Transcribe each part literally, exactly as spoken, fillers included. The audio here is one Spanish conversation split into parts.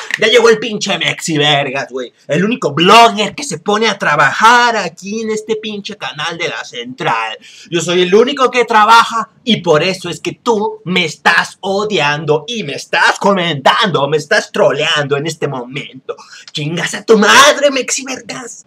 Ya llegó el pinche Mexi Vergas, güey. El único blogger que se pone a trabajar aquí en este pinche canal de la Central. Yo soy el único que trabaja y por eso es que tú me estás odiando y me estás comentando, me estás troleando en este momento. Chingas a tu madre, Mexi Vergas.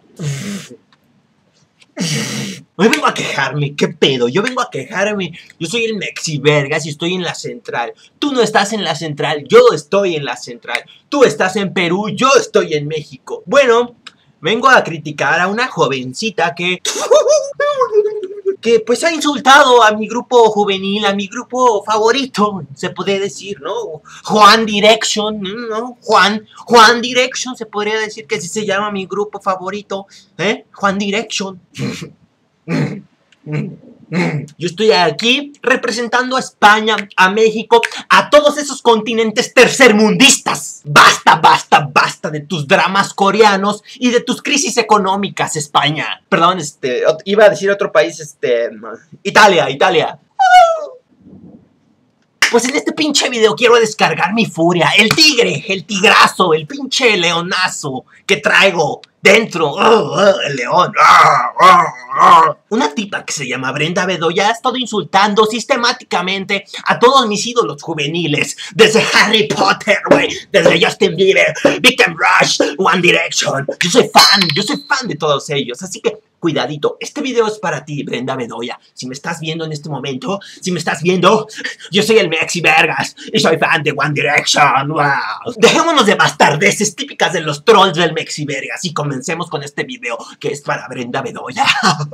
Hoy vengo a quejarme, ¿qué pedo? Yo vengo a quejarme. Yo soy el Mexi Vergas y estoy en la Central. Tú no estás en la Central, yo estoy en la Central. Tú estás en Perú, yo estoy en México. Bueno, vengo a criticar a una jovencita que... que pues ha insultado a mi grupo juvenil, a mi grupo favorito, se puede decir, ¿no? Juan Direction, ¿no? Juan, Juan Direction, se podría decir que así se llama mi grupo favorito, ¿eh? Juan Direction. Yo estoy aquí representando a España, a México, a todos esos continentes tercermundistas. Basta, basta, basta de tus dramas coreanos y de tus crisis económicas, España. Perdón, este, iba a decir otro país, este, Italia, Italia. Pues en este pinche video quiero descargar mi furia, el tigre, el tigrazo, el pinche leonazo que traigo dentro. Oh, oh, el león. Oh, oh, oh. Una tipa que se llama Brenda Bedoya ha estado insultando sistemáticamente a todos mis ídolos juveniles. Desde Harry Potter, güey. Desde Justin Bieber, Victim Rush, One Direction. Yo soy fan, yo soy fan de todos ellos. Así que cuidadito, este video es para ti, Brenda Bedoya. Si me estás viendo en este momento, si me estás viendo, yo soy el Mexi Vergas y soy fan de One Direction. Wow. Dejémonos de bastardeces típicas de los trolls del Mexi Vergas y comencemos con este video que es para Brenda Bedoya.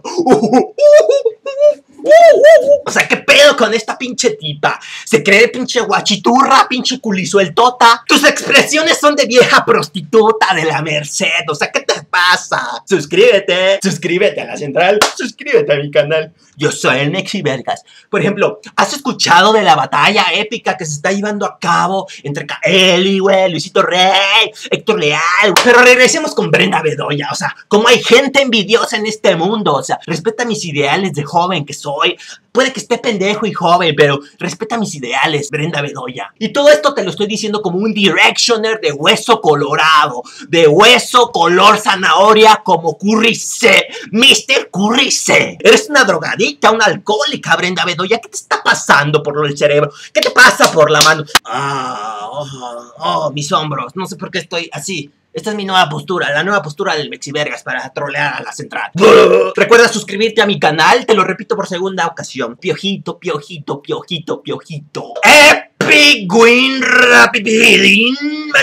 O sea, ¿qué pedo con esta pinche tipa? Se cree pinche guachiturra, pinche culisueltota. Tus expresiones son de vieja prostituta de la Merced. O sea, ¿qué te pasa? Suscríbete, suscríbete a la Central, suscríbete a mi canal. Yo soy el Mexi Vergas. Por ejemplo, ¿has escuchado de la batalla épica que se está llevando a cabo entre Kaeli, güey, Luisito Rey, Héctor Leal? Pero regresemos con Brenda Bedoya. O sea, como hay gente envidiosa en este mundo. O sea, respeta mis ideales de joven que soy. Puede que esté pendejo y joven, pero respeta mis ideales, Brenda Bedoya. Y todo esto te lo estoy diciendo como un Directioner de hueso colorado, de hueso color zanahoria como Curry C, mister Curry C. Eres una drogadicta, una alcohólica, Brenda Bedoya. ¿Qué te está pasando por el cerebro? ¿Qué te pasa por la mano? Ah, oh, oh, mis hombros. No sé por qué estoy así. Esta es mi nueva postura, la nueva postura del Mexi Vergas para trolear a la Central. Recuerda suscribirte a mi canal, te lo repito por segunda ocasión. Piojito, piojito, piojito, piojito. Epic Win Rapidín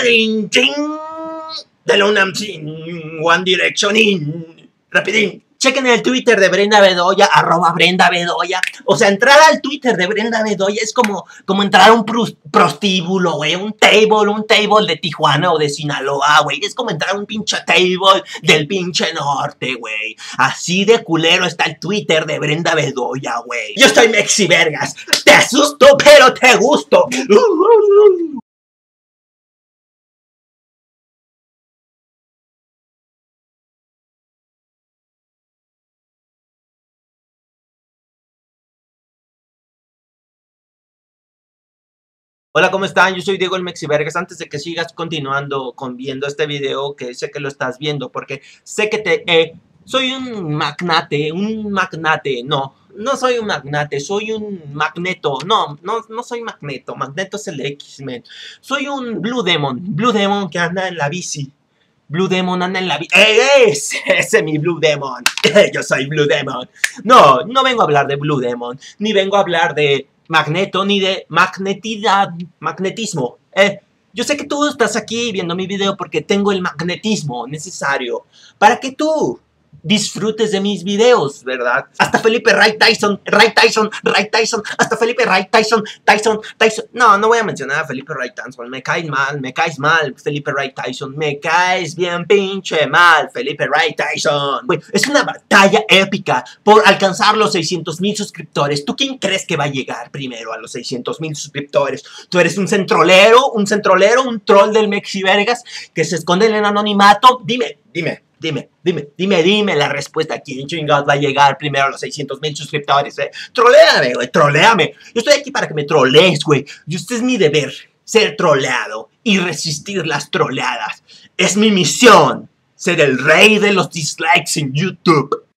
de la UNAM One Direction in Rapidín. Chequen el Twitter de Brenda Bedoya, arroba Brenda Bedoya. O sea, entrar al Twitter de Brenda Bedoya es como, como entrar a un prostíbulo, güey. Un table, un table de Tijuana o de Sinaloa, güey. Es como entrar a un pinche table del pinche norte, güey. Así de culero está el Twitter de Brenda Bedoya, güey. Yo soy Mexi Vergas. Te asusto, pero te gusto. Hola, ¿cómo están? Yo soy Diego el Mexi Vergas. Antes de que sigas continuando con viendo este video, que sé que lo estás viendo, porque sé que te... Eh, soy un magnate, un magnate, no, no soy un magnate, soy un magneto, no, no, no soy magneto, magneto es el X-Men. Soy un Blue Demon, Blue Demon que anda en la bici. Blue Demon anda en la bici. ¡Ese, ese es mi Blue Demon! Yo soy Blue Demon. No, no vengo a hablar de Blue Demon, ni vengo a hablar de Magneto, ni de magnetidad, magnetismo. Eh, yo sé que tú estás aquí viendo mi video porque tengo el magnetismo necesario para que tú disfrutes de mis videos, ¿verdad? Hasta Felipe Ray Tyson, Ray Tyson, Ray Tyson, hasta Felipe Ray Tyson, Tyson, Tyson. No, no voy a mencionar a Felipe Ray Tyson, me caes mal, me caes mal, Felipe Ray Tyson, me caes bien pinche mal, Felipe Ray Tyson. Güey, es una batalla épica por alcanzar los seiscientos mil suscriptores. ¿Tú quién crees que va a llegar primero a los seiscientos mil suscriptores? ¿Tú eres un centrolero, un centrolero, un troll del Mexi Vergas que se esconde en el anonimato? Dime, dime. Dime, dime, dime, dime la respuesta. ¿Quién chingados va a llegar primero a los seiscientos mil suscriptores, eh? Troléame, güey, troléame. Yo estoy aquí para que me trolees, güey. Y este es mi deber, ser troleado. y resistir las troleadas. Es mi misión ser el rey de los dislikes en YouTube.